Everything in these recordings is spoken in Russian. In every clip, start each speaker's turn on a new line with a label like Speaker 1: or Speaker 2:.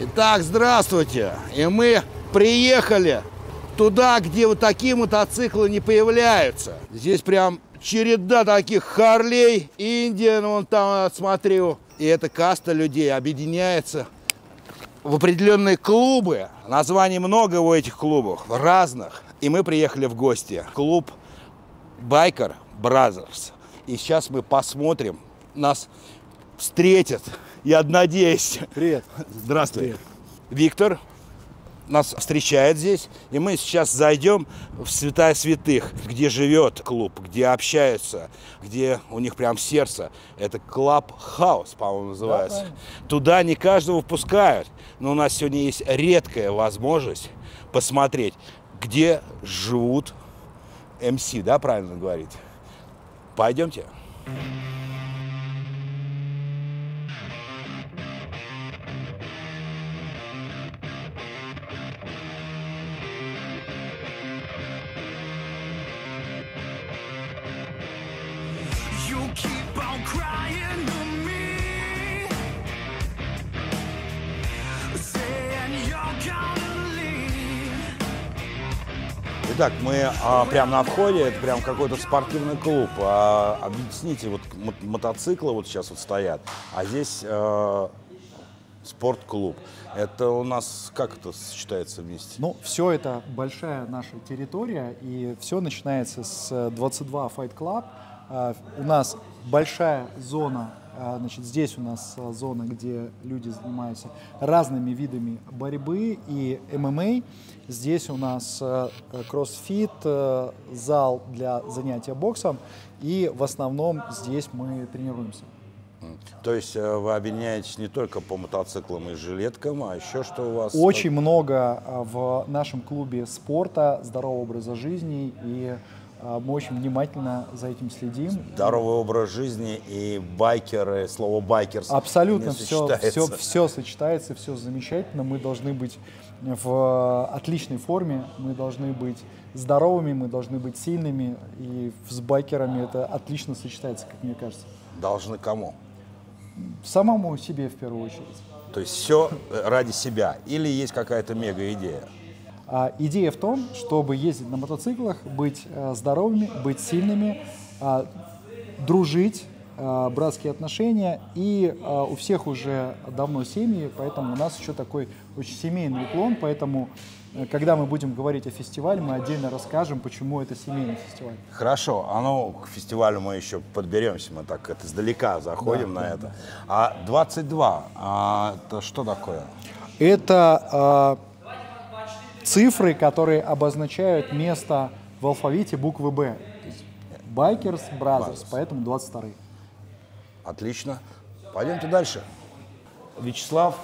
Speaker 1: Итак, здравствуйте. И мы приехали туда, где вот такие мотоциклы не появляются. Здесь прям череда таких Харлей, Индиан, вон там смотрю. И эта каста людей объединяется в определенные клубы. Названий много у этих клубов, разных. И мы приехали в гости. Клуб Biker Brothers. И сейчас мы посмотрим. Нас встретят. Я надеюсь.
Speaker 2: Привет.
Speaker 1: Здравствуй.
Speaker 2: Привет.
Speaker 1: Виктор нас встречает здесь. И мы сейчас зайдем в святая святых, где живет клуб, где общаются, где у них прям сердце. Это Clubhouse, по-моему, называется. Да, туда не каждого впускают. Но у нас сегодня есть редкая возможность посмотреть, где живут МС, да, правильно говорить? Пойдемте. Итак, мы прямо на входе, это прям какой-то спортивный клуб. Объясните, вот мотоциклы вот сейчас вот стоят, а здесь спортклуб. Это у нас как это сочетается вместе?
Speaker 2: Ну, все это большая наша территория, и все начинается с 22 Fight Club. У нас большая зона, значит, здесь у нас зона, где люди занимаются разными видами борьбы и ММА. Здесь у нас кроссфит, зал для занятия боксом, и в основном здесь мы тренируемся.
Speaker 1: То есть вы объединяетесь не только по мотоциклам и жилеткам, а еще что у вас?
Speaker 2: Очень много в нашем клубе спорта, здорового образа жизни, и мы очень внимательно за этим следим.
Speaker 1: Здоровый образ жизни и байкеры, слово байкерс.
Speaker 2: Абсолютно все сочетается, все замечательно. Мы должны быть в отличной форме, мы должны быть здоровыми, мы должны быть сильными, и с байкерами это отлично сочетается, как мне кажется.
Speaker 1: Должны кому?
Speaker 2: Самому себе в первую очередь.
Speaker 1: То есть все ради себя? Или есть какая-то мега-идея?
Speaker 2: Идея в том, чтобы ездить на мотоциклах, быть здоровыми, быть сильными, дружить, братские отношения. И у всех уже давно семьи, поэтому у нас еще такой очень семейный уклон. Поэтому, когда мы будем говорить о фестивале, мы отдельно расскажем, почему это семейный фестиваль.
Speaker 1: Хорошо, к фестивалю мы еще подберемся, мы так это издалека заходим на это. А 22, это что такое?
Speaker 2: Это цифры, которые обозначают место в алфавите буквы «Б». Bikers Brothers, поэтому 22.
Speaker 1: Отлично. Пойдемте дальше. Вячеслав,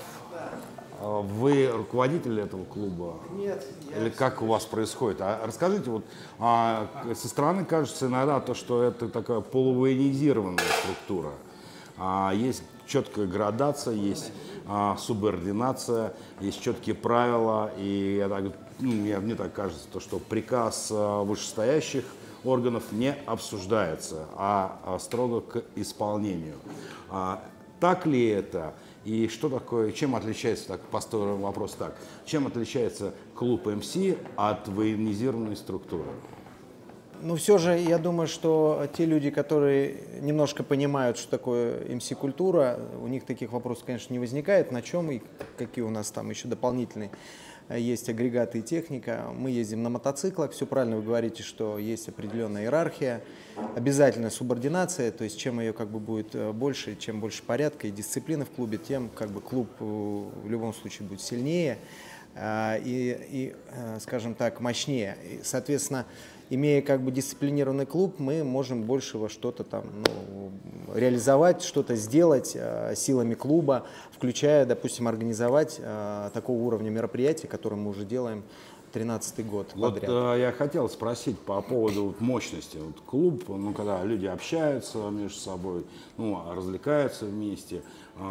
Speaker 1: вы руководитель этого клуба?
Speaker 3: Нет.
Speaker 1: Или как у вас происходит? Расскажите, вот со стороны кажется иногда то, что это такая полувоенизированная структура. Есть четкая градация, есть субординация, есть четкие правила, и мне так кажется, то, что приказ вышестоящих органов не обсуждается, а строго к исполнению. Так ли это? И что такое, чем отличается, так поставим вопрос так, чем отличается клуб МС от военизированной структуры?
Speaker 3: Ну, все же, я думаю, что те люди, которые немножко понимают, что такое МС-культура, у них таких вопросов, конечно, не возникает. На чем и какие у нас там еще дополнительные есть агрегаты и техника. Мы ездим на мотоциклах. Все правильно вы говорите, что есть определенная иерархия, обязательная субординация. То есть, чем ее как бы будет больше, чем больше порядка и дисциплины в клубе, тем как бы клуб в любом случае будет сильнее и скажем так, мощнее. И, соответственно, имея как бы дисциплинированный клуб, мы можем больше во что-то там реализовать, что-то сделать силами клуба, включая, допустим, организовать такого уровня мероприятия, которые мы уже делаем 13-й год подряд.
Speaker 1: Я хотел спросить по поводу мощности. Вот клуб, когда люди общаются между собой, развлекаются вместе,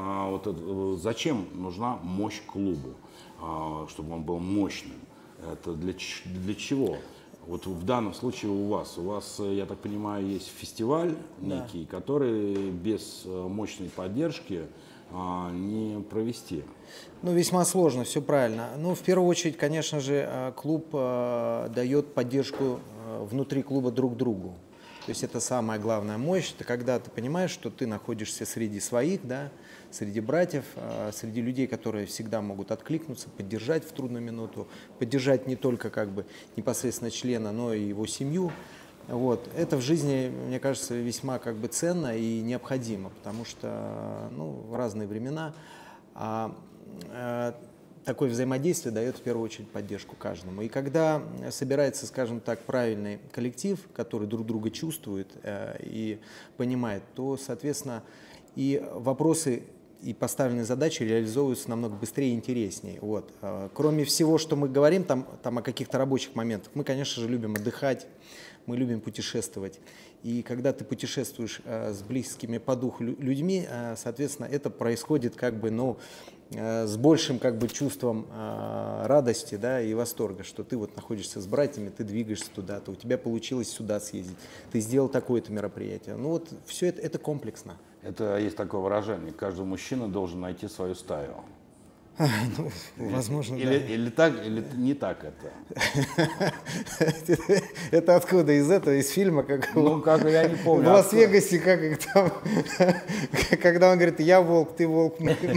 Speaker 1: зачем нужна мощь клубу, чтобы он был мощным? Это для чего? Вот в данном случае у вас, я так понимаю, есть фестиваль некий, который без мощной поддержки не провести?
Speaker 3: Ну, весьма сложно, все правильно. Ну, в первую очередь, конечно же, клуб дает поддержку внутри клуба друг другу. То есть это самая главная мощь, это когда ты понимаешь, что ты находишься среди своих, да, среди братьев, среди людей, которые всегда могут откликнуться, поддержать в трудную минуту, поддержать не только как бы непосредственно члена, но и его семью. Вот. Это в жизни, мне кажется, весьма как бы ценно и необходимо, потому что ну, в разные времена такое взаимодействие дает в первую очередь поддержку каждому. И когда собирается, скажем так, правильный коллектив, который друг друга чувствует и понимает, то, соответственно, и вопросы и поставленные задачи реализовываются намного быстрее и интереснее. Вот. Кроме всего, что мы говорим там о каких-то рабочих моментах, мы, конечно же, любим отдыхать, мы любим путешествовать. И когда ты путешествуешь с близкими по духу людьми, соответственно, это происходит как бы, ну, с большим как бы чувством радости, да, и восторга, что ты вот находишься с братьями, ты двигаешься туда-то, у тебя получилось сюда съездить, ты сделал такое-то мероприятие. Ну вот все это комплексно.
Speaker 1: Это есть такое выражение: каждый мужчина должен найти свою стаю.
Speaker 3: Ну, возможно,
Speaker 1: или так, или не так это.
Speaker 3: Это откуда? Из этого, из фильма?
Speaker 1: Ну, как я не помню.
Speaker 3: В Лас-Вегасе, как там, когда он говорит, я волк, ты волк,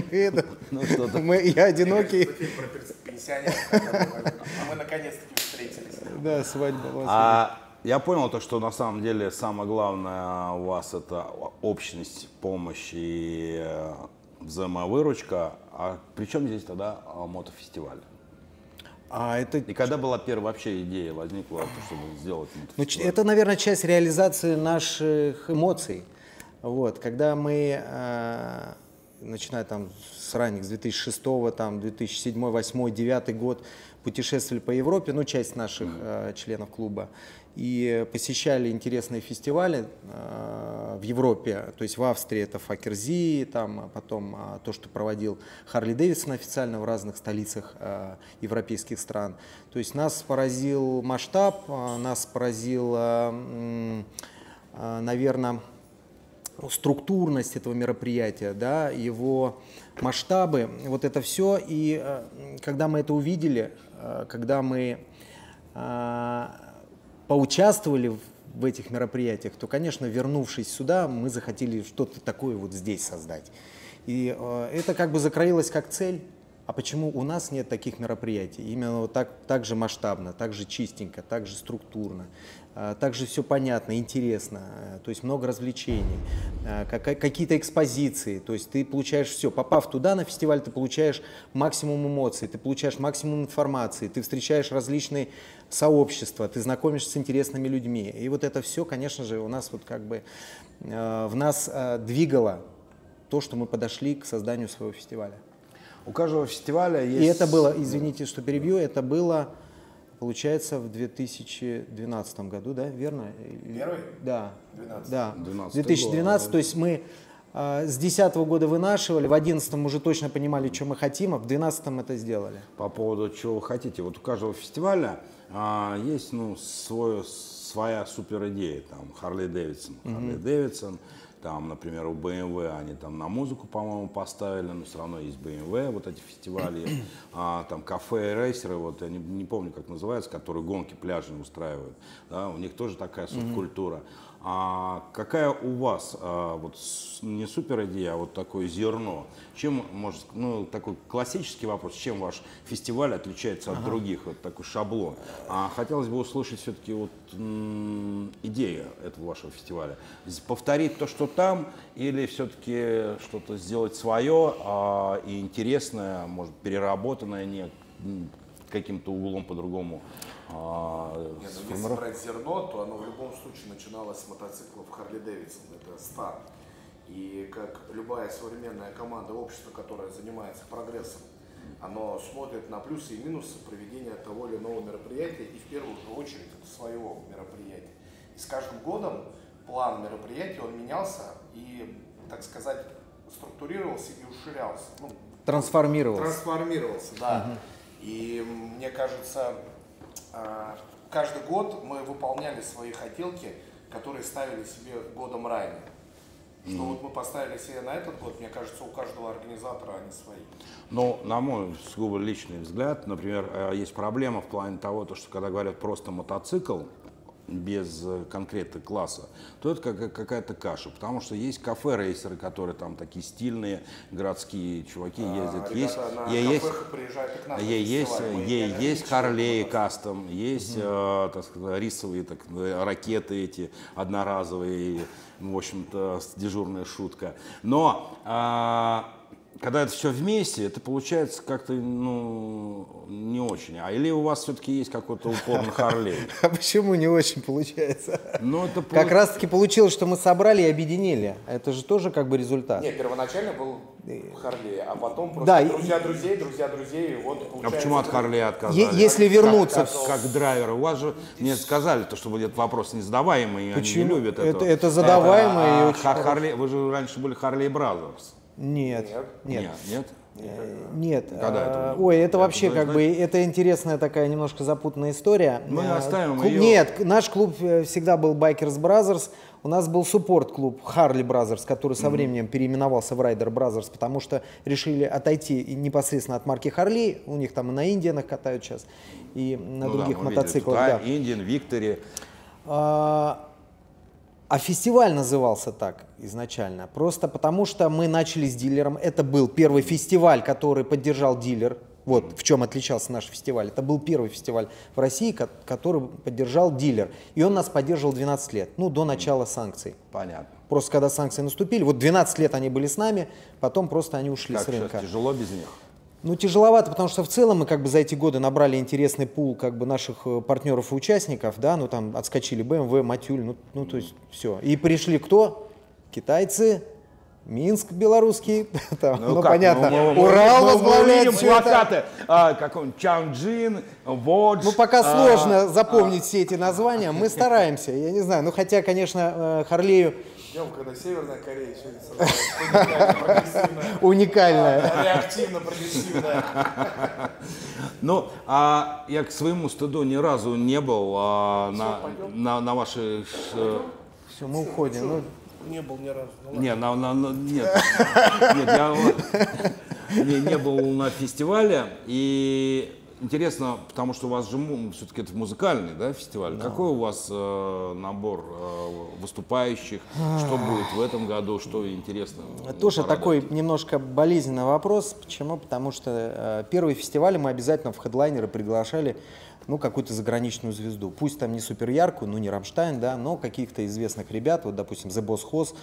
Speaker 3: я одинокий.
Speaker 4: Фильм про пенсионеров, а мы наконец-таки встретились.
Speaker 3: Да, свадьба в Лас-Вегасе.
Speaker 1: Я понял то, что на самом деле самое главное у вас это общность, помощь и взаимовыручка. А при чем здесь тогда мотофестиваль? И когда была первая вообще идея возникла, чтобы сделать мотофестиваль?
Speaker 3: Это, наверное, часть реализации наших эмоций. Вот, когда мы, начиная там с ранних, с 2006, там, 2007, 2008, 2009 год, путешествовали по Европе, ну, часть наших членов клуба, и посещали интересные фестивали в Европе, то есть в Австрии это Факерзи, там, потом то, что проводил Харли Дэвидсон официально в разных столицах европейских стран. То есть нас поразил масштаб, нас поразил, наверное, структурность этого мероприятия, да, его масштабы, вот это все. И когда мы это увидели, когда мы поучаствовали в этих мероприятиях, то, конечно, вернувшись сюда, мы захотели что-то такое вот здесь создать. И это как бы закроилось как цель. А почему у нас нет таких мероприятий? Именно вот так же масштабно, так же чистенько, так же структурно, так же все понятно, интересно, то есть много развлечений, какие-то экспозиции, то есть ты получаешь все. Попав туда на фестиваль, ты получаешь максимум эмоций, ты получаешь максимум информации, ты встречаешь различные сообщества, ты знакомишься с интересными людьми. И вот это все, конечно же, у нас вот как бы в нас двигало то, что мы подошли к созданию своего фестиваля.
Speaker 1: У каждого фестиваля есть...
Speaker 3: И это было, извините, что перебью, это было, получается, в 2012 году, да, верно?
Speaker 4: Первый?
Speaker 3: Да.
Speaker 4: 12.
Speaker 3: Да.
Speaker 1: 2012
Speaker 3: то есть мы с 2010 года вынашивали, в 2011 уже точно понимали, что мы хотим, а в 2012 это сделали.
Speaker 1: По поводу чего вы хотите. Вот у каждого фестиваля есть, ну, своя супер идея. Там Харли Дэвидсон, там, например, у BMW они там на музыку, по-моему, поставили, но все равно есть BMW, вот эти фестивали, там кафе и рейсеры, вот я не помню, как называется, которые гонки пляжные устраивают, да, у них тоже такая субкультура. А какая у вас, вот не супер идея, а вот такое зерно? Чем, может, ну, такой классический вопрос, чем ваш фестиваль отличается от других, вот такой шаблон? Хотелось бы услышать все-таки вот идею этого вашего фестиваля. Повторить то, что там, или все-таки что-то сделать свое и интересное, может, переработанное, не каким-то углом по-другому?
Speaker 4: Нет, если брать зерно, то оно в любом случае начиналось с мотоциклов Харли Дэвидсон, это старт. И как любая современная команда, общество, которое занимается прогрессом, оно смотрит на плюсы и минусы проведения того или иного мероприятия и в первую же очередь своего мероприятия. И с каждым годом план мероприятия, он менялся и, так сказать, структурировался и уширялся. Ну,
Speaker 3: Трансформировался,
Speaker 4: да. И мне кажется, каждый год мы выполняли свои хотелки, которые ставили себе годом ранее. Что вот мы поставили себе на этот год, мне кажется, у каждого организатора они свои.
Speaker 1: Ну, на мой сугубо личный взгляд, например, есть проблема в плане того, что когда говорят просто мотоцикл, без конкретного класса, то это какая-то каша. Потому что есть кафе-рейсеры, которые там такие стильные, городские чуваки ездят. Есть Харлей кастом, есть, так сказать, рисовые ракеты эти одноразовые, в общем-то, дежурная шутка. Но когда это все вместе, это получается как-то, ну, не очень. Или у вас все-таки есть какой-то упор на Харлей?
Speaker 3: А почему не очень получается?
Speaker 1: Ну, это
Speaker 3: как раз-таки получилось, что мы собрали и объединили. Это же тоже как бы результат.
Speaker 4: Нет, первоначально был Харлей, а потом просто друзья друзей, вот получается.
Speaker 1: А почему от Харлея отказались?
Speaker 3: Если вернуться...
Speaker 1: Как драйвер. У вас же мне сказали, что этот вопрос незадаваемый, они не любят этого.
Speaker 3: Это задаваемый и очень
Speaker 1: Харлей, вы же раньше были Харлей Бразерс.
Speaker 3: Нет.
Speaker 1: Когда это?
Speaker 3: Ой, это вообще как бы, это интересная такая немножко запутанная история.
Speaker 1: Мы оставим ее.
Speaker 3: Нет, наш клуб всегда был Bikers Brothers. У нас был суппорт-клуб Harley Brothers, который со временем переименовался в Rider Brothers, потому что решили отойти непосредственно от марки Harley. У них там и на Индианах катают сейчас, и на других мотоциклах.
Speaker 1: Индиан, Виктори.
Speaker 3: А фестиваль назывался так изначально, просто потому что мы начали с дилером. Это был первый фестиваль, который поддержал дилер. Вот в чем отличался наш фестиваль. Это был первый фестиваль в России, который поддержал дилер. И он нас поддерживал 12 лет, ну, до начала санкций.
Speaker 1: Понятно.
Speaker 3: Просто когда санкции наступили, вот 12 лет они были с нами, потом просто они ушли
Speaker 1: с
Speaker 3: рынка.
Speaker 1: Тяжело без них?
Speaker 3: Ну, тяжеловато, потому что в целом мы как бы за эти годы набрали интересный пул как бы наших партнеров и участников, да, ну там отскочили BMW, Матюль, ну то есть все. И пришли кто? Китайцы, Минск белорусский, там, ну понятно, Урал возглавляет все
Speaker 1: плакаты, какой-нибудь Чанчжин, Водж.
Speaker 3: Ну пока сложно запомнить все эти названия, мы стараемся, я не знаю, ну хотя, конечно, Харлею...
Speaker 4: Ждем, когда Северная Корея
Speaker 3: уникальная.
Speaker 4: Реактивно-прогрессивная.
Speaker 1: Ну, я к своему стыду ни разу не был на вашей...
Speaker 3: Все, мы уходим.
Speaker 4: Не был ни разу.
Speaker 1: Нет, я не был на фестивале, и интересно, потому что у вас же все-таки это музыкальный, да, фестиваль. Да. Какой у вас набор выступающих? Что будет в этом году? Что интересно?
Speaker 3: Тоже такой немножко болезненный вопрос. Почему? Потому что первые фестивали мы обязательно в хедлайнеры приглашали какую-то заграничную звезду. Пусть там не супер яркую, не Рамштайн, да, но каких-то известных ребят. Вот, допустим, The Boss Hoss.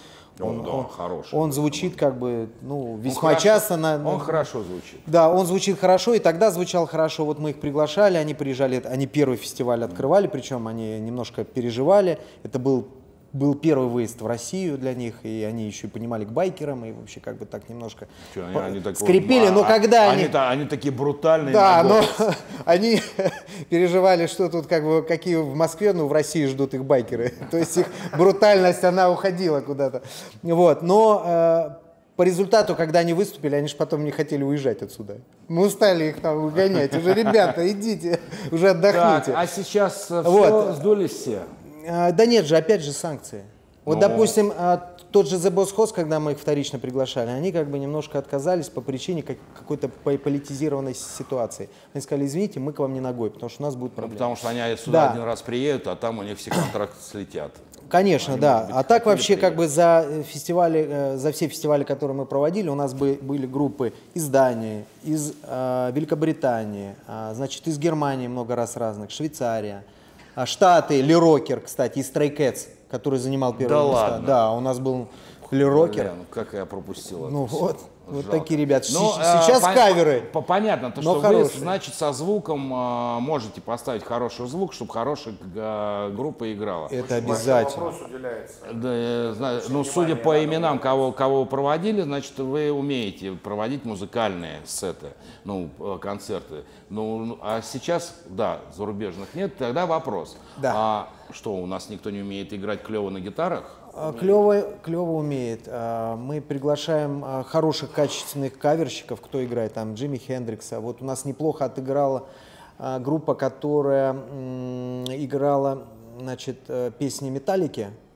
Speaker 3: Он звучит как бы, весьма часто.
Speaker 1: Он хорошо звучит.
Speaker 3: Да, он звучит хорошо, и тогда звучал хорошо. Вот мы их приглашали, они приезжали, они первый фестиваль открывали, причем они немножко переживали. Это был первый выезд в Россию для них, и они еще и понимали к байкерам, и вообще как бы так немножко скрипели, но когда
Speaker 1: они такие брутальные.
Speaker 3: Да, но они переживали, что тут как бы, какие в Москве, в России ждут их байкеры. То есть их брутальность, она уходила куда-то. Вот, но по результату, когда они выступили, они же потом не хотели уезжать отсюда. Мы устали их там выгонять. Уже, ребята, идите, уже отдохните.
Speaker 1: Так, а сейчас все, сдулись все?
Speaker 3: Да нет же, опять же санкции. Вот, допустим, тот же The Boss Hoss, когда мы их вторично приглашали, они как бы немножко отказались по причине какой-то политизированной ситуации. Они сказали, извините, мы к вам не ногой, потому что у нас будут проблемы.
Speaker 1: Потому что они сюда один раз приедут, а там у них все контракты слетят.
Speaker 3: Конечно, да. А так вообще как бы за все фестивали, которые мы проводили, у нас были группы из Дании, из Великобритании, значит, из Германии много раз разных, Швейцария. Штаты, Ли Рокер, кстати, из Stray Cats, который занимал первое место.
Speaker 1: Ладно.
Speaker 3: Да, у нас был Ли Рокер.
Speaker 1: Как я пропустил это.
Speaker 3: Вот такие ребята. Сейчас каверы.
Speaker 1: Понятно, то, что вы, значит, со звуком можете поставить хороший звук, чтобы хорошая группа играла.
Speaker 3: Это обязательно.
Speaker 4: Вопрос уделяется.
Speaker 1: Да, судя по именам, кого вы проводили, значит, вы умеете проводить музыкальные сеты, концерты. А сейчас, да, зарубежных нет, тогда вопрос.
Speaker 3: Да.
Speaker 1: Что, у нас никто не умеет играть клево на гитарах?
Speaker 3: Клево умеет. Мы приглашаем хороших, качественных каверщиков, кто играет, там, Джимми Хендрикса. Вот у нас неплохо отыграла группа, которая играла, значит, песни Металлики.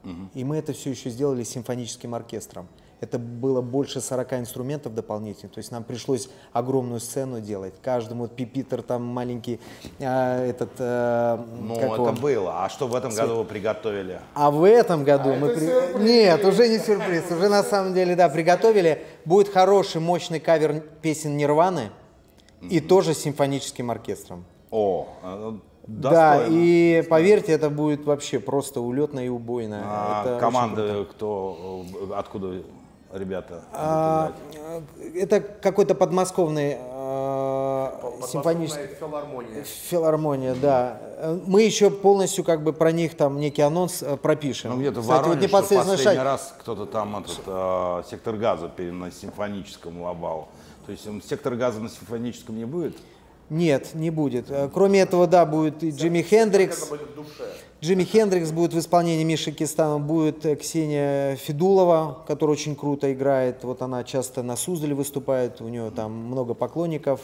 Speaker 3: И мы это все еще сделали с симфоническим оркестром. Это было больше 40 инструментов дополнительных, то есть нам пришлось огромную сцену делать. Каждому пипитер там маленький,
Speaker 1: Ну, это было. А что в этом году вы приготовили?
Speaker 3: А в этом году мы... Нет, уже не сюрприз, уже на самом деле, да, приготовили. Будет хороший, мощный кавер песен Нирваны и тоже с симфоническим оркестром.
Speaker 1: О,
Speaker 3: Да,
Speaker 1: достойно.
Speaker 3: и поверьте, это будет вообще просто улетно и убойно. Это
Speaker 1: Команды, кто, откуда ребята?
Speaker 3: Это какой-то подмосковный симфонический...
Speaker 4: Филармония.
Speaker 3: Филармония, да. Мы еще полностью как бы про них там некий анонс пропишем.
Speaker 1: Ну, где-то в
Speaker 3: Кстати,
Speaker 1: Воронеже, что
Speaker 3: непосредственно
Speaker 1: последний раз кто-то там сектор газа на симфоническом лобал. То есть сектор газа на симфоническом не будет?
Speaker 3: Нет, не будет. Кроме этого, да, будет и Джимми Хендрикс.
Speaker 4: Это будет в душе.
Speaker 3: Джимми Хендрикс будет в исполнении Миши Кистанова, будет Ксения Федулова, которая очень круто играет. Вот она часто на Суздале выступает, у нее там много поклонников.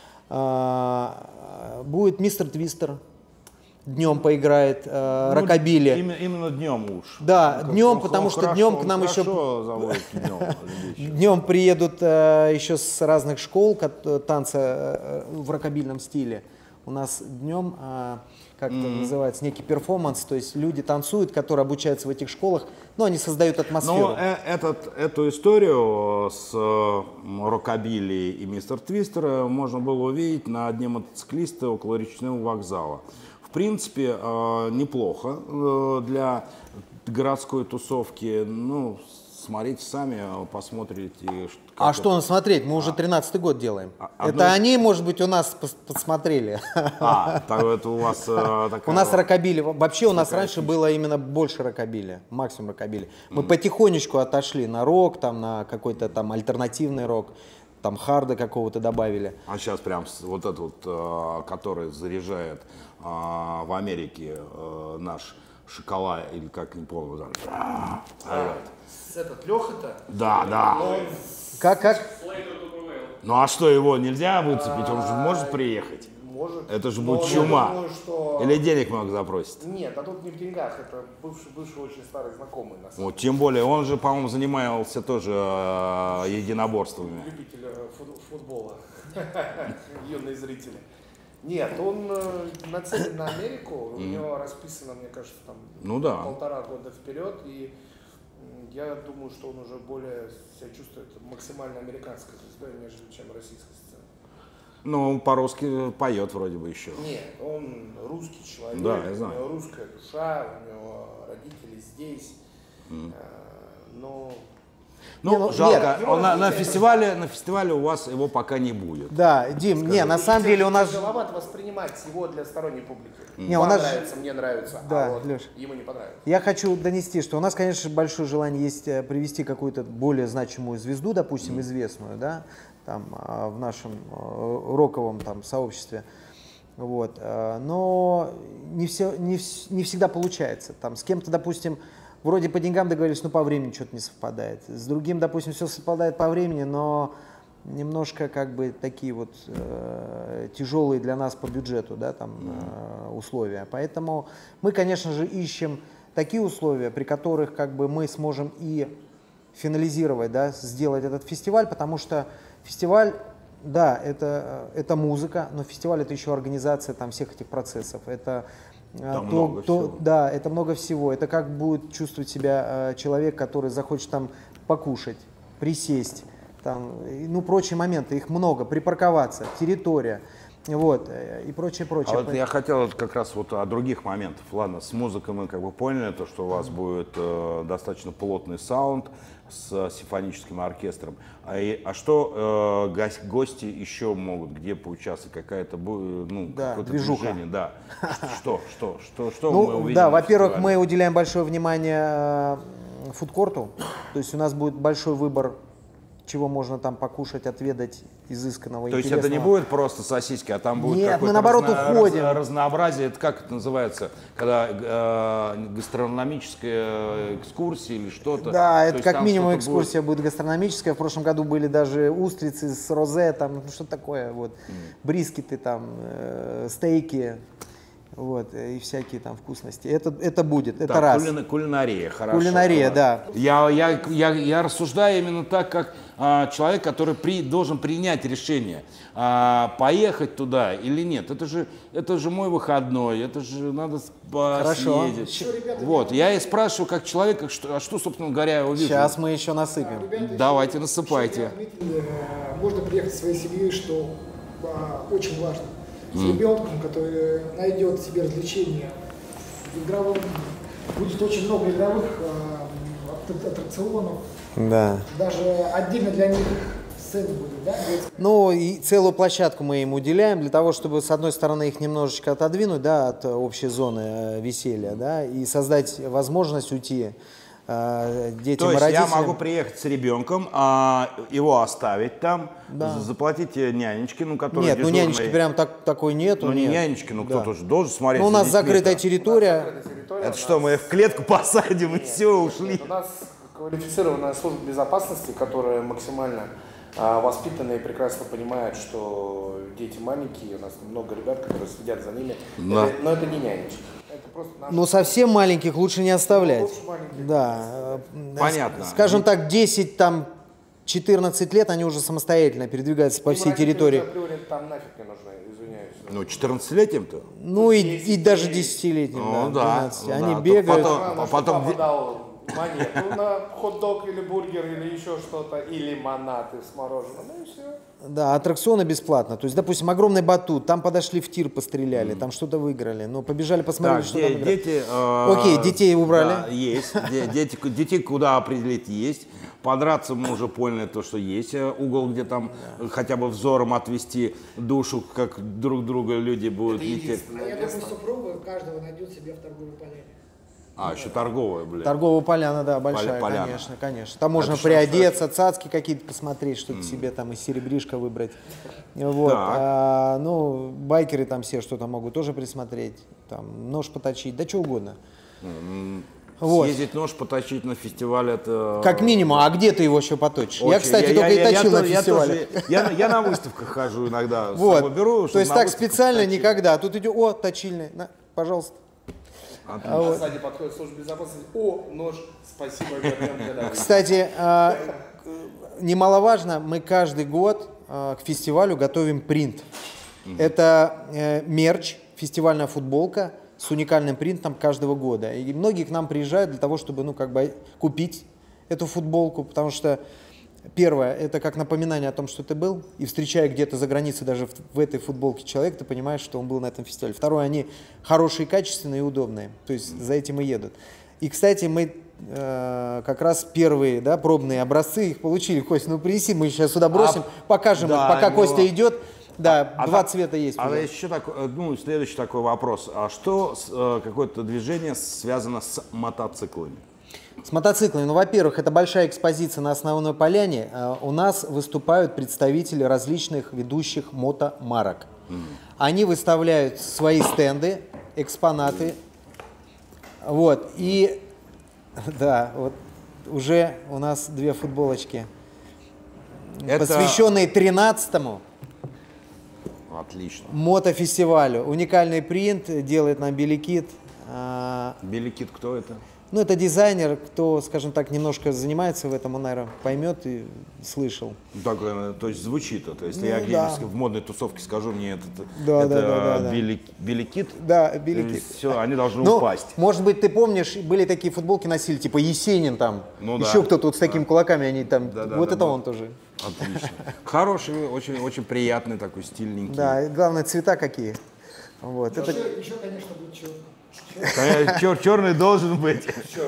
Speaker 3: Будет мистер Твистер, днем поиграет рокобили.
Speaker 1: Именно днем уж.
Speaker 3: Да,
Speaker 1: Ну,
Speaker 3: днем, потому что
Speaker 1: хорошо,
Speaker 3: днем к нам
Speaker 1: хорошо
Speaker 3: еще...
Speaker 1: заводит днем.
Speaker 3: Днем приедут еще с разных школ танца в рокобильном стиле. У нас днем, как это называется, некий перформанс, то есть люди танцуют, которые обучаются в этих школах, но они создают атмосферу.
Speaker 1: Но эту историю с рокобили и мистер Твистер можно было увидеть на дне мотоциклиста около речного вокзала. В принципе, неплохо для городской тусовки. Ну, смотрите сами, посмотрите.
Speaker 3: А что нам смотреть? Мы уже 13-й год делаем.
Speaker 1: одно
Speaker 3: Это
Speaker 1: из-
Speaker 3: они, может быть, у нас посмотрели.
Speaker 1: Так это у вас такая...
Speaker 3: У нас рокобили. Вообще у нас раньше было именно больше рокобили, максимум рокобили. Мы потихонечку отошли на рок, там, на какой-то там альтернативный рок, там харда какого-то добавили.
Speaker 1: А сейчас прям вот этот вот, который заряжает в Америке наш шоколад, или как, не помню.
Speaker 4: Этот Леха-то,
Speaker 1: Да, да.
Speaker 3: Как?
Speaker 1: Ну а что, его нельзя выцепить? Он же может приехать?
Speaker 4: может.
Speaker 1: Это же
Speaker 4: Но
Speaker 1: будет
Speaker 4: я
Speaker 1: чума.
Speaker 4: думаю, что...
Speaker 1: Или денег много запросит?
Speaker 4: Нет, а тут не в деньгах, это бывший очень старый знакомый на самом
Speaker 1: Вот, тем более, он же, по-моему, занимался тоже единоборствами.
Speaker 4: деле, любитель футбола, юные зрители. Нет, он нацелен на Америку, у него расписано, мне кажется, там
Speaker 1: Ну да.
Speaker 4: 1,5 года вперед, и я думаю, что он уже более себя чувствует максимально американской звездой, нежели чем российской сцены.
Speaker 1: Ну, он по-русски поет вроде бы еще.
Speaker 4: Нет, он русский человек,
Speaker 1: Да, я знаю.
Speaker 4: у него русская душа, у него родители здесь, но...
Speaker 1: Ну,
Speaker 3: ну,
Speaker 1: жалко,
Speaker 4: нет,
Speaker 1: он на фестивале у вас его пока не будет.
Speaker 3: Да, Дим, не, на самом деле у нас...
Speaker 4: Тяжеловато воспринимать его для сторонней публики.
Speaker 3: Не,
Speaker 4: Вам
Speaker 3: у нас-
Speaker 4: нравится, мне нравится,
Speaker 3: Да,
Speaker 4: а вот
Speaker 3: Лёш.
Speaker 4: ему не понравится.
Speaker 3: Я хочу донести, что у нас, конечно, большое желание есть привести какую-то более значимую звезду, допустим, известную, да, там, в нашем роковом там сообществе. Вот. Но не всегда получается. Там, с кем-то, допустим, вроде по деньгам договорились, но по времени что-то не совпадает. С другим, допустим, все совпадает по времени, но немножко как бы такие вот тяжелые для нас по бюджету, да, там, условия. Поэтому мы, конечно же, ищем такие условия, при которых как бы мы сможем и финализировать, да, сделать этот фестиваль, потому что фестиваль, да, это музыка, но фестиваль это еще организация там всех этих процессов. Это
Speaker 1: много всего.
Speaker 3: да, это много всего. Это как будет чувствовать себя человек, который захочет там покушать, присесть, там, ну, прочие моменты, их много, припарковаться, территория, вот, и прочее, прочее.
Speaker 1: А вот я хотел вот как раз вот о других моментах. Ладно, с музыкой мы как бы поняли, то, что у вас будет достаточно плотный саунд с симфоническим оркестром. А что гости еще могут, где поучаствовать, какая-то ну,
Speaker 3: Да,
Speaker 1: какое-то
Speaker 3: движуха.
Speaker 1: движение, да. Что мы
Speaker 3: Ну,
Speaker 1: увидим?
Speaker 3: да,
Speaker 1: на
Speaker 3: во-первых,
Speaker 1: фестивале?
Speaker 3: мы уделяем большое внимание фудкорту, то есть у нас будет большой выбор, чего можно там покушать, отведать, изысканного,
Speaker 1: То есть
Speaker 3: интересного.
Speaker 1: это не будет просто сосиски, а там будет
Speaker 3: Нет,
Speaker 1: какое-то
Speaker 3: мы наоборот уходим.
Speaker 1: разнообразие. Это как это называется, когда гастрономическая экскурсия или что-то?
Speaker 3: Да,
Speaker 1: То
Speaker 3: это
Speaker 1: есть
Speaker 3: как
Speaker 1: там
Speaker 3: минимум
Speaker 1: что-то будет-
Speaker 3: экскурсия будет гастрономическая. В прошлом году были даже устрицы с розе, там, ну, что такое, вот, брискеты, там, стейки. Вот, и всякие там вкусности. Это будет, это
Speaker 1: Так,
Speaker 3: раз.
Speaker 1: кулинария, хорошо.
Speaker 3: Кулинария, да.
Speaker 1: Я рассуждаю именно так, как человек, который должен принять решение, поехать туда или нет. Это же мой выходной, это же надо съездить. Вот, я и спрашиваю как человека, что, собственно говоря, я увижу.
Speaker 3: Сейчас мы еще насыпем.
Speaker 1: Давайте, насыпайте.
Speaker 5: Можно приехать со своей семьей, что очень важно. С ребенком, который найдет себе развлечения в игровом, будет очень много игровых аттракционов.
Speaker 3: Да.
Speaker 5: Даже отдельно для них сцены будут, да?
Speaker 3: Ну и целую площадку мы им уделяем для того, чтобы с одной стороны их немножечко отодвинуть, да, от общей зоны веселья, да, и создать возможность уйти детям
Speaker 1: То
Speaker 3: и
Speaker 1: есть
Speaker 3: родителям.
Speaker 1: я могу приехать с ребенком, его оставить там,
Speaker 3: Да.
Speaker 1: заплатить нянечке, который
Speaker 3: Нет,
Speaker 1: дежурный.
Speaker 3: нянечки прям такой нету.
Speaker 1: Ну не
Speaker 3: нет.
Speaker 1: нянечки,
Speaker 3: Да.
Speaker 1: кто-то же должен смотреть.
Speaker 3: Ну, у
Speaker 1: за
Speaker 3: нас
Speaker 1: детьми,
Speaker 3: закрытая
Speaker 1: да.
Speaker 3: территория.
Speaker 1: Это что, мы в клетку посадим и все, ушли?
Speaker 4: У нас квалифицированная служба безопасности, которая максимально воспитанные, прекрасно понимают, что дети маленькие, у нас много ребят, которые следят за ними.
Speaker 1: Да.
Speaker 4: Но это не нянечки. Это просто наши...
Speaker 3: Ну, совсем маленьких лучше не оставлять.
Speaker 4: лучше маленьких.
Speaker 3: Да.
Speaker 1: Понятно.
Speaker 3: Скажем так, 10, там, 14 лет они уже самостоятельно передвигаются по всей территории.
Speaker 4: Априори там нафиг не нужны, извиняюсь.
Speaker 1: Ну, 14-летним-то?
Speaker 3: Ну, и даже 10-летним,
Speaker 1: Ну,
Speaker 3: да,
Speaker 1: да.
Speaker 3: 12.
Speaker 1: Ну,
Speaker 3: Они
Speaker 1: да.
Speaker 3: бегают.
Speaker 1: Потом
Speaker 4: Папа дал монету на хот-дог или бургер или еще что-то, или лимонад с мороженым, ну и все.
Speaker 3: Да, аттракционы бесплатно. То есть, допустим, огромный батут, там подошли в тир, постреляли, там что-то выиграли. Ну, побежали, посмотрели,
Speaker 1: Так,
Speaker 3: что там играют.
Speaker 1: дети...
Speaker 3: Окей, детей убрали.
Speaker 1: Да, есть. Детей куда определить есть. Подраться мы уже поняли то, что есть угол, где там хотя бы взором отвести душу, как друг друга люди будут лететь.
Speaker 5: Я думаю, супруга каждого найдет себе в торговой поляне.
Speaker 1: Еще торговая, блядь.
Speaker 3: Торговая поляна, да, большая,
Speaker 1: Поляна.
Speaker 3: конечно, конечно. Там можно приодеться, цацки какие-то посмотреть, что-то себе там из серебришка выбрать. Вот.
Speaker 1: Так.
Speaker 3: Ну, байкеры там все что-то могут тоже присмотреть, там нож поточить, да что угодно. Вот.
Speaker 1: Съездить нож поточить на фестиваль, это...
Speaker 3: Как минимум, а где ты его еще поточишь? Я,
Speaker 1: очень.
Speaker 3: кстати, только и точил на фестивале.
Speaker 1: Я на выставках хожу иногда, с
Speaker 3: Вот.
Speaker 1: собой беру.
Speaker 3: То есть
Speaker 1: на
Speaker 3: так
Speaker 1: выставках
Speaker 3: специально
Speaker 1: поточить.
Speaker 3: никогда. Тут идет, о, точильный, на, пожалуйста.
Speaker 4: А сзади подходит служба безопасности, о, нож, спасибо, вернем когда.
Speaker 3: Кстати, немаловажно, мы каждый год к фестивалю готовим принт. Это мерч, фестивальная футболка с уникальным принтом каждого года. И многие к нам приезжают для того, чтобы, ну, как бы купить эту футболку, потому что первое, это как напоминание о том, что ты был, и встречая где-то за границей даже в этой футболке человека, ты понимаешь, что он был на этом фестивале. Второе, они хорошие, качественные и удобные, то есть за этим и едут. И, кстати, мы как раз первые, да, пробные образцы их получили. Кость, ну принеси, мы сейчас сюда бросим, покажем
Speaker 1: да,
Speaker 3: их, пока
Speaker 1: ну,
Speaker 3: Костя идет. Да, два цвета есть.
Speaker 1: А
Speaker 3: уже.
Speaker 1: еще такой, ну, следующий такой вопрос. А что какое-то движение связано с мотоциклами?
Speaker 3: С мотоциклами, ну, во-первых, это большая экспозиция на основной поляне. У нас выступают представители различных ведущих мотомарок. Они выставляют свои стенды, экспонаты. Вот, и да, вот уже у нас две футболочки, посвященные 13-му
Speaker 1: Отлично.
Speaker 3: мотофестивалю. Уникальный принт делает нам Беликит.
Speaker 1: Беликит кто это?
Speaker 3: Ну, это дизайнер, кто, скажем так, немножко занимается в этом, он, наверное, поймет и слышал.
Speaker 1: Так, то есть звучит это. Если
Speaker 3: Ну,
Speaker 1: я
Speaker 3: да.
Speaker 1: где-нибудь в модной тусовке скажу, мне это
Speaker 3: Да.
Speaker 1: Беликит,
Speaker 3: Да, Беликит.
Speaker 1: все, они должны
Speaker 3: Ну,
Speaker 1: упасть.
Speaker 3: может быть, ты помнишь, были такие футболки носили, типа Есенин там,
Speaker 1: Ну да.
Speaker 3: еще кто-то вот с такими кулаками, они там,
Speaker 1: Да,
Speaker 3: вот
Speaker 1: да,
Speaker 3: это
Speaker 1: да.
Speaker 3: он тоже.
Speaker 1: Отлично. Хороший, очень, очень приятный такой, стильненький.
Speaker 3: Да, и главное, цвета какие. Вот, это...
Speaker 5: Еще, конечно, будет черный.
Speaker 1: Черный должен быть.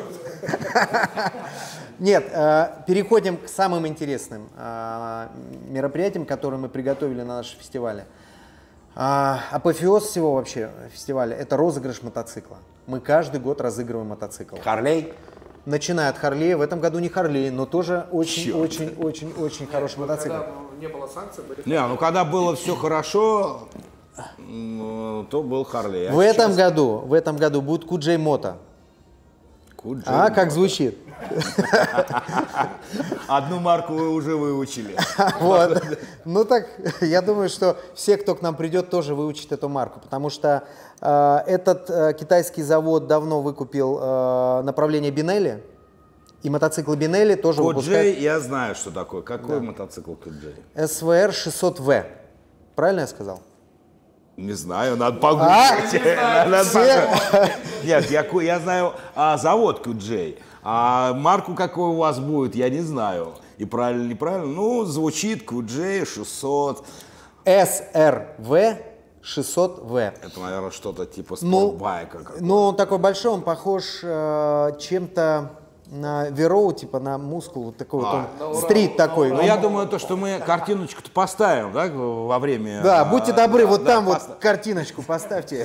Speaker 3: Нет, переходим к самым интересным мероприятиям, которые мы приготовили на нашем фестивале. Апофеоз всего вообще фестиваля – это розыгрыш мотоцикла. Мы каждый год разыгрываем мотоцикл.
Speaker 1: Харлей?
Speaker 3: Начиная от Харлея, в этом году не Харлей, но тоже очень хороший мотоцикл.
Speaker 4: Когда не было санкций, были...
Speaker 1: Не, ну когда было все хорошо, то был Харлей.
Speaker 3: В этом году будет Куджей Мото.
Speaker 1: Куджей.
Speaker 3: А, как звучит?
Speaker 1: Одну марку вы уже выучили.
Speaker 3: Вот. Ну так, я думаю, что все, кто к нам придет, тоже выучит эту марку, потому что этот китайский завод давно выкупил направление Бинелли, и мотоциклы Бинелли тоже выпускают.
Speaker 1: Куджей, я знаю, что такое. Какой мотоцикл Куджей?
Speaker 3: СВР 600В. Правильно я сказал?
Speaker 1: Не знаю, надо погуглить. Нет, я знаю завод Куджей. А марку какой у вас будет, я не знаю. И правильно, неправильно. Ну, звучит Куджей 600.
Speaker 3: СРВ 600В.
Speaker 1: Это, наверное, что-то типа спортбайка.
Speaker 3: Ну, он такой большой, он похож чем-то на Вероу, типа на мускул, вот такой вот он, стрит такой.
Speaker 1: Ну, я думаю, то, что мы картиночку-то поставим, да, во время...
Speaker 3: Да, будьте добры, вот там вот картиночку поставьте.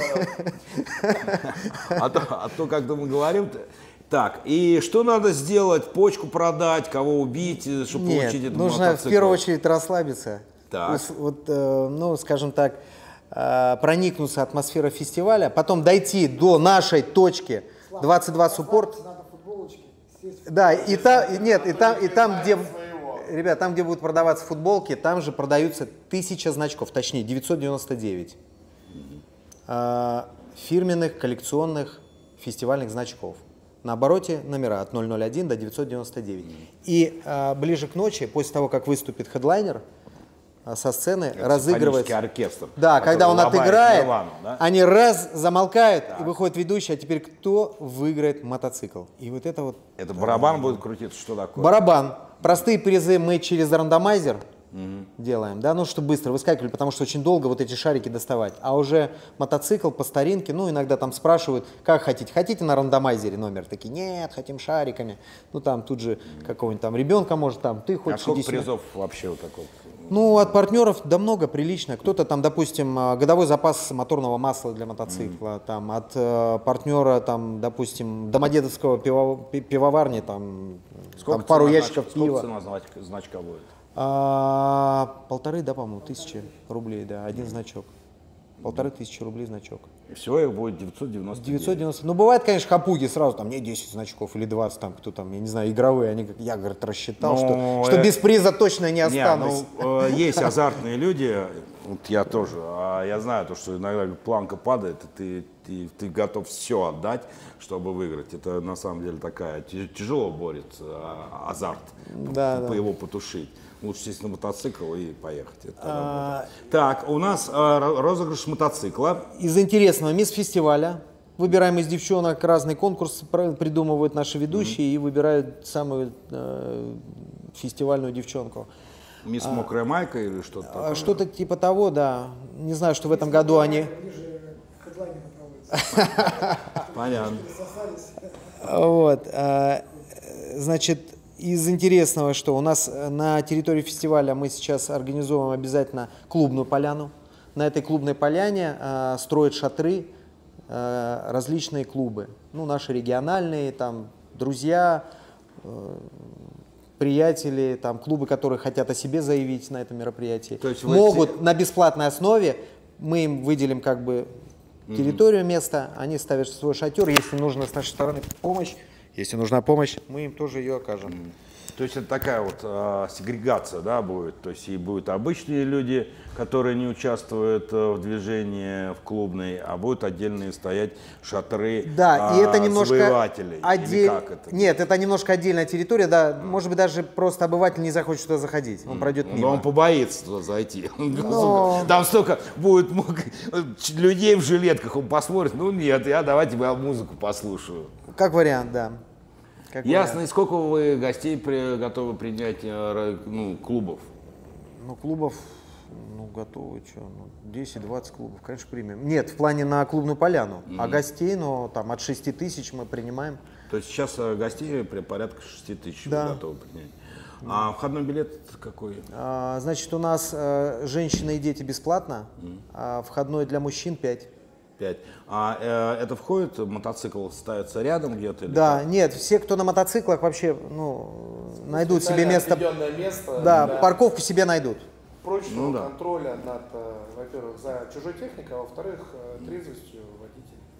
Speaker 1: А то как-то мы говорим... Так, и что надо сделать? Почку продать, кого убить, чтобы получить этот
Speaker 3: нужно
Speaker 1: мотоцикл?
Speaker 3: в первую очередь расслабиться.
Speaker 1: Так.
Speaker 3: Вот, ну, скажем так, проникнуться атмосферой фестиваля, потом дойти до нашей точки 22 суппорт. Да, и там, нет, и там, где, ребят, там, где будут продаваться футболки, там же продаются 1000 значков, точнее 999 фирменных коллекционных фестивальных значков. На обороте номера от 001 до 999. И ближе к ночи, после того, как выступит хедлайнер, со сцены разыгрывается...
Speaker 1: оркестр.
Speaker 3: Да, когда он отыграет,
Speaker 1: Нирвану, да?
Speaker 3: они раз замолкают, и выходит ведущий, а теперь кто выиграет мотоцикл? И вот это вот...
Speaker 1: Это барабан будет крутиться, что такое?
Speaker 3: Барабан. Простые призы мы через рандомайзер делаем, да, ну, чтобы быстро выскакивали, потому что очень долго вот эти шарики доставать. А уже мотоцикл по старинке, ну, иногда там спрашивают, как хотите? Хотите на рандомайзере номер? Такие, нет, хотим шариками. Ну, там тут же какого-нибудь там ребенка, может, там, ты хочешь...
Speaker 1: А сколько призов вообще вот такого?
Speaker 3: Ну, от партнеров да много, прилично. Кто-то там, допустим, годовой запас моторного масла для мотоцикла, там, от партнера, там, допустим, Домодедовского пивоварни, там,
Speaker 1: Сколько
Speaker 3: пару
Speaker 1: цена
Speaker 3: ящиков пива.
Speaker 1: Сколько цена значка будет?
Speaker 3: 1,5, да, по-моему, 1000 рублей, да, один значок. 1500 рублей значок.
Speaker 1: И всего их будет 990.
Speaker 3: 990. Ну, бывает, конечно, хапуги сразу, там, не 10 значков или 20, там, кто там, я не знаю, игровые, они, как я, говорит, рассчитал, что без приза точно не останусь.
Speaker 1: Есть азартные люди, вот я тоже, я знаю, то, что иногда планка падает, и ты готов все отдать, чтобы выиграть. Это на самом деле такая, тяжело борется азарт, его потушить. Лучше сесть на мотоцикл и поехать. Так, у нас розыгрыш мотоцикла.
Speaker 3: Из интересного, мисс фестиваля. Выбираем из девчонок, разный конкурс придумывают наши ведущие и выбирают самую фестивальную девчонку.
Speaker 1: Мисс Мокрая майка или что-то такое?
Speaker 3: Что-то типа того, да. Не знаю, что в этом году они...
Speaker 1: Понятно.
Speaker 3: Вот. Значит, из интересного, что у нас на территории фестиваля мы сейчас организуем обязательно клубную поляну. На этой клубной поляне строят шатры различные клубы. Ну, наши региональные, там, друзья, приятели, там, клубы, которые хотят о себе заявить на этом мероприятии. То есть могут на бесплатной основе, мы им выделим как бы территорию, место, они ставят свой шатер, если нужна с нашей стороны помощь. Если нужна помощь, мы им тоже ее окажем.
Speaker 1: То есть это такая вот сегрегация, да, будет? То есть и будут обычные люди, которые не участвуют в движении в клубной, а будут отдельные стоять шатры
Speaker 3: да, и это немножко
Speaker 1: завоевателей. Или как это?
Speaker 3: Нет, это немножко отдельная территория, да, может быть, даже просто обыватель не захочет туда заходить, он пройдет мимо.
Speaker 1: Но он побоится туда зайти. Там столько будет людей в жилетках, он посмотрит, ну нет, давайте я музыку послушаю.
Speaker 3: Как вариант, да.
Speaker 1: Ясно. И сколько вы гостей готовы принять, клубов?
Speaker 3: Ну, клубов, готовы, 10-20 клубов, конечно, примем. Нет, в плане на клубную поляну. А гостей, там от 6 тысяч мы принимаем.
Speaker 1: То есть сейчас гостей порядка 6 тысяч вы готовы принять. А входной билет какой?
Speaker 3: Значит, у нас женщины и дети бесплатно, а входной для мужчин 5.
Speaker 1: 5. А это входит, мотоцикл ставится рядом где-то?
Speaker 3: Да, как? Нет, все, кто на мотоциклах вообще, найдут себе место. Да, парковку себе найдут.
Speaker 4: Прочного контроля над, во-первых, за чужой техникой, а во-вторых, трезвостью водителя.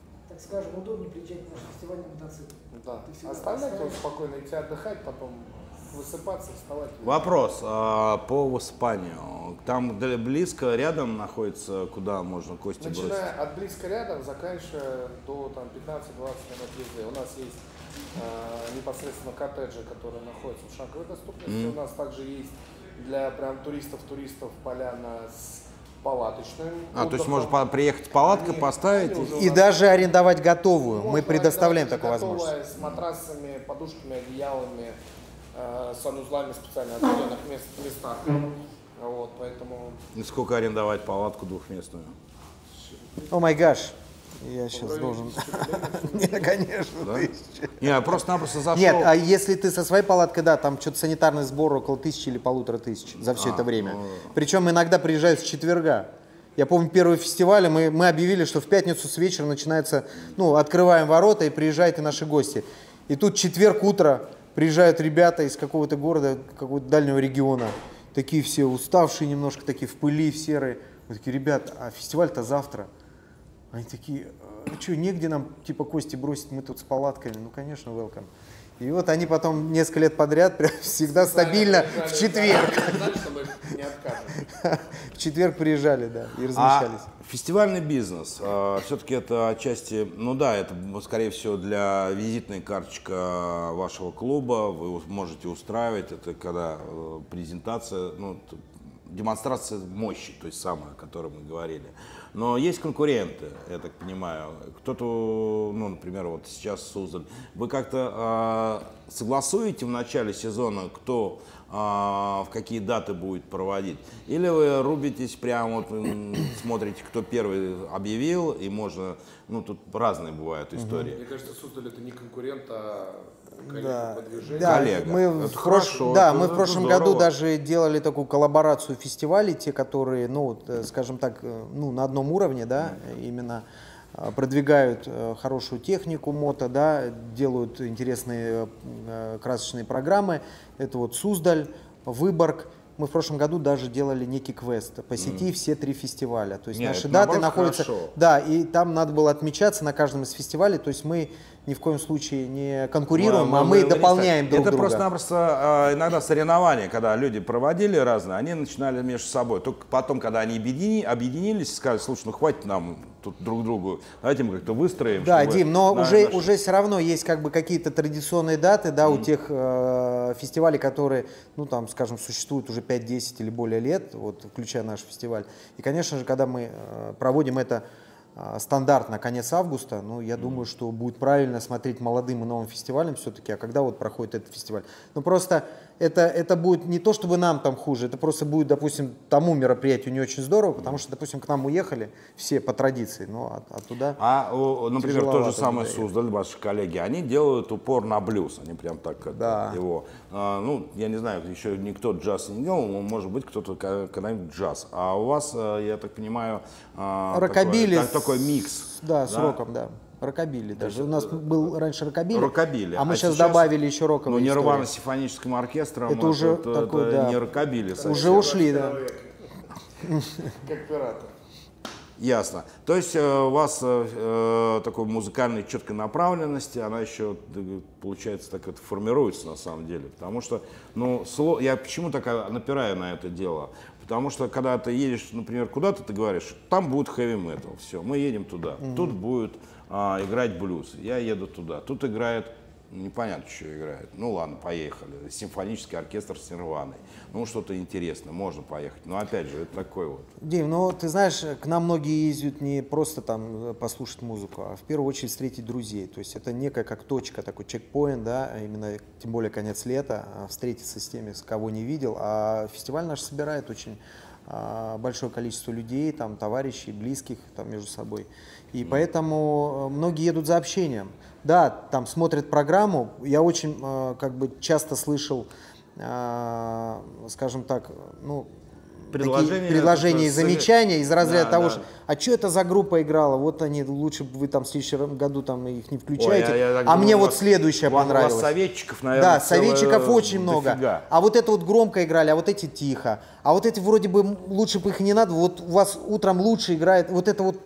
Speaker 5: скажем, удобнее приезжать на наш фестиваль на мотоцикле.
Speaker 6: Да.
Speaker 5: Ты всегда
Speaker 6: Остальное
Speaker 5: поставишь.
Speaker 6: спокойно идти отдыхать, потом высыпаться, вставать.
Speaker 1: Вопрос по высыпанию. Там близко, рядом находится, куда можно кости бросить?
Speaker 6: Начиная от близко рядом, заканчивая до 15-20 минут езды. У нас есть непосредственно коттеджи, которые находятся в шаговой доступности. У нас также есть для прям туристов поляна с палаточным.
Speaker 1: То есть можно приехать палаткой, поставить?
Speaker 3: И даже арендовать готовую. Мы
Speaker 6: Можно
Speaker 3: предоставляем
Speaker 6: арендовать
Speaker 3: такую
Speaker 6: готовое
Speaker 3: возможность.
Speaker 6: с матрасами, подушками, одеялами, санузлами специально отведенных местах. Вот, поэтому...
Speaker 1: И сколько арендовать палатку двухместную?
Speaker 3: О май гаш. Я сейчас должен... Нет, конечно.
Speaker 1: Не, просто-напросто зашел.
Speaker 3: Нет, а если ты со своей палаткой, да, там что-то санитарный сбор около 1000 или 1500 за все это время. Причем иногда приезжают с четверга. Я помню, первый фестиваль, мы объявили, что в пятницу с вечера начинается, открываем ворота и приезжайте наши гости. И тут четверг утро приезжают ребята из какого-то города, какого-то дальнего региона. Такие все уставшие немножко, такие в пыли, в серые. Мы такие, ребят, а фестиваль-то завтра. Они такие, что, негде нам типа кости бросить, мы тут с палатками. Ну, конечно, welcome. И вот они потом несколько лет подряд прям всегда стабильно в четверг. В четверг приезжали, да, и размещались.
Speaker 1: Фестивальный бизнес, все-таки это отчасти, это скорее всего для визитной карточка вашего клуба, вы можете устраивать, это когда презентация, демонстрация мощи, то есть самая, о которой мы говорили. Но есть конкуренты, я так понимаю. Кто-то, например, вот сейчас Суздаль. Вы как-то согласуете в начале сезона, кто в какие даты будет проводить? Или вы рубитесь прямо, смотрите, кто первый объявил, и можно, тут разные бывают истории.
Speaker 6: Мне кажется, Суздаль это не конкурент, а
Speaker 3: Да,
Speaker 6: коллега по движению.
Speaker 3: да,
Speaker 1: Коллега.
Speaker 3: мы
Speaker 1: Это
Speaker 3: в
Speaker 1: хорошо,
Speaker 3: мы в прошлом году
Speaker 1: здорово.
Speaker 3: даже делали такую коллаборацию фестивалей, те, которые, скажем так, на одном уровне, да, именно продвигают хорошую технику мото, да, делают интересные красочные программы. Это вот Суздаль, Выборг. Мы в прошлом году даже делали некий квест. Посети все 3 фестиваля. То есть
Speaker 1: Нет,
Speaker 3: наши
Speaker 1: это,
Speaker 3: даты
Speaker 1: наоборот,
Speaker 3: находятся...
Speaker 1: хорошо.
Speaker 3: Да, и там надо было отмечаться на каждом из фестивалей. То есть мы ни в коем случае не конкурируем, а мы дополняем друг
Speaker 1: это
Speaker 3: друга.
Speaker 1: Это просто-напросто иногда соревнования, когда люди проводили разные, они начинали между собой. Только потом, когда они объединились, сказали, слушай, хватит нам тут друг другу, давайте мы как-то выстроим.
Speaker 3: Да,
Speaker 1: чтобы,
Speaker 3: Дим, но уже все равно есть как бы какие-то традиционные даты, да, у тех фестивалей, которые, скажем, существуют уже 5-10 или более лет, вот, включая наш фестиваль. И, конечно же, когда мы проводим это стандартно конец августа, я думаю, что будет правильно смотреть молодым и новым фестивалям все-таки, а когда вот проходит этот фестиваль. Просто это будет не то, чтобы нам там хуже, это просто будет, допустим, тому мероприятию не очень здорово, потому что, допустим, к нам уехали все по традиции, туда...
Speaker 1: например, тот же самый
Speaker 3: доехать.
Speaker 1: Суздаль, ваши коллеги, они делают упор на блюз, они прям так
Speaker 3: Да.
Speaker 1: его... я не знаю, еще никто джаз не делал, но, может быть, кто-то когда-нибудь джаз. А у вас, я так понимаю,
Speaker 3: рокобили
Speaker 1: такой микс.
Speaker 3: Да, с роком, да. Рокобили даже. У нас был раньше рокобили, а мы сейчас добавили еще роковые истории.
Speaker 1: Нирвана с симфоническим оркестром,
Speaker 3: Это уже такой, да.
Speaker 1: не рокобили совсем.
Speaker 3: Уже ушли, да.
Speaker 6: Как пираты.
Speaker 1: Ясно. То есть у вас такой музыкальной четкой направленности, она еще, получается, так это формируется на самом деле. Потому что, я почему так напираю на это дело? Потому что когда ты едешь, например, куда-то, ты говоришь, там будет хэви-метал, все, мы едем туда. Тут будет играть блюз, я еду туда. Тут играет, непонятно, что играет. Ладно, поехали. Симфонический оркестр с Нирваной. Что-то интересное, можно поехать. Но опять же, это такой вот.
Speaker 3: Дим, ты знаешь, к нам многие ездят не просто там послушать музыку, а в первую очередь встретить друзей. То есть это некая как точка, такой чекпоинт, да, именно тем более конец лета, встретиться с теми, с кого не видел. А фестиваль наш собирает очень большое количество людей, там, товарищей, близких там, между собой. И поэтому многие едут за общением. Да, там смотрят программу. Я очень часто слышал, скажем так, предложения и замечания из разряда того, что а что это за группа играла, вот они, лучше бы вы там в следующем году там их не включаете, мне вот следующая понравилась.
Speaker 1: У вас советчиков, наверное,
Speaker 3: да, советчиков очень много.
Speaker 1: Дофига.
Speaker 3: А вот это вот громко играли, а вот эти тихо. А вот эти вроде бы лучше бы их не надо, вот у вас утром лучше играет, вот это вот.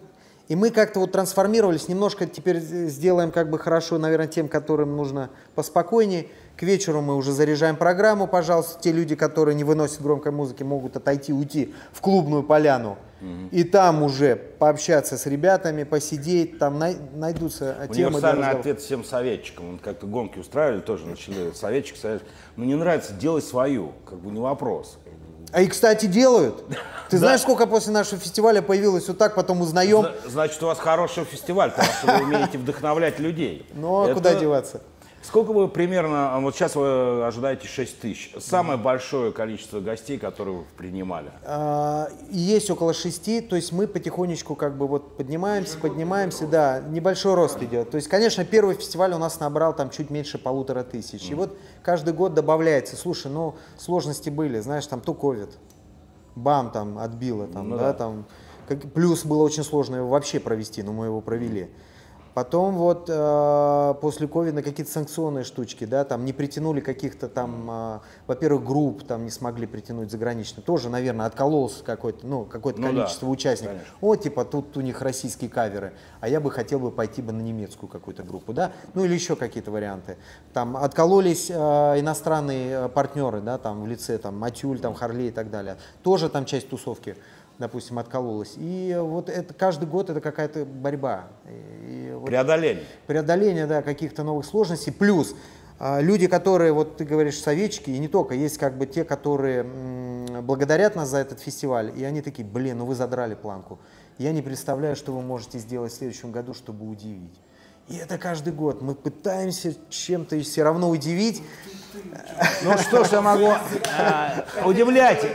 Speaker 3: И мы как-то вот трансформировались, немножко теперь сделаем как бы хорошо, наверное, тем, которым нужно поспокойнее. К вечеру мы уже заряжаем программу, пожалуйста. Те люди, которые не выносят громкой музыки, могут отойти, уйти в клубную поляну. И там уже пообщаться с ребятами, посидеть, там найдутся темы.
Speaker 1: Универсальный ответ всем советчикам. Вот как-то гонки устраивали, тоже начали советчик. Ну не нравится, делай свою, как бы не вопрос.
Speaker 3: А и, кстати, делают. Ты знаешь, сколько после нашего фестиваля появилось вот так, потом узнаем?
Speaker 1: Значит, у вас хороший фестиваль, потому что вы умеете вдохновлять людей.
Speaker 3: Ну, а куда деваться?
Speaker 1: Сколько вы примерно, вот сейчас вы ожидаете 6 тысяч, самое большое количество гостей, которые вы принимали?
Speaker 3: Есть около 6, то есть мы потихонечку как бы вот поднимаемся, да, небольшой рост идет. То есть, конечно, первый фестиваль у нас набрал там чуть меньше 1500. И вот каждый год добавляется. Слушай, ну сложности были, знаешь, там то ковид, бам, там отбило, там, ну, да, там, плюс было очень сложно его вообще провести, но мы его провели. Потом вот после ковида какие-то санкционные штучки, да, там не притянули каких-то там, во-первых, групп там не смогли притянуть загранично. Тоже, наверное, откололся какое-то, ну, какое-то количество участников. Конечно. О, типа, тут у них российские каверы, а я бы хотел бы пойти бы на немецкую какую-то группу, да, ну или еще какие-то варианты. Там откололись иностранные партнеры, да, там в лице там Матюль, там Харлей и так далее. Тоже там часть тусовки, допустим, откололась. И вот это каждый год это какая-то борьба. Вот преодоление, да, каких-то новых сложностей. Плюс люди, которые, вот ты говоришь, советчики, и не только, есть как бы те, которые благодарят нас за этот фестиваль, и они такие, блин, ну вы задрали планку. Я не представляю, что вы можете сделать в следующем году, чтобы удивить. И это каждый год. Мы пытаемся чем-то все равно удивить.
Speaker 1: Ну что ж я могу... Удивляйте.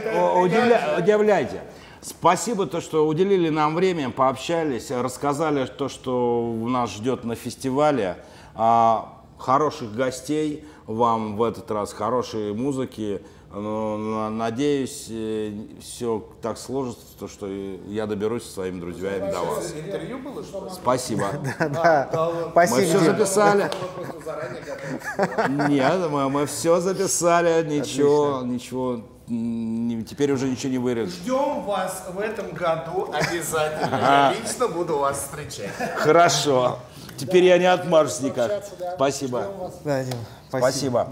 Speaker 1: Спасибо, то, что уделили нам время, пообщались, рассказали то, что нас ждет на фестивале. Хороших гостей вам в этот раз, хорошей музыки. Надеюсь, все так сложится, то, что я доберусь со своими друзьями до вас.
Speaker 6: Интервью было, что ли?
Speaker 1: Спасибо.
Speaker 3: Спасибо.
Speaker 1: Мы все записали. Нет, мы все записали, ничего. Теперь уже ничего не вырежет.
Speaker 6: Ждем вас в этом году обязательно. Я лично буду вас встречать.
Speaker 1: Хорошо. Теперь я не отмажусь никак. Спасибо.
Speaker 3: Да, Дим,
Speaker 1: спасибо.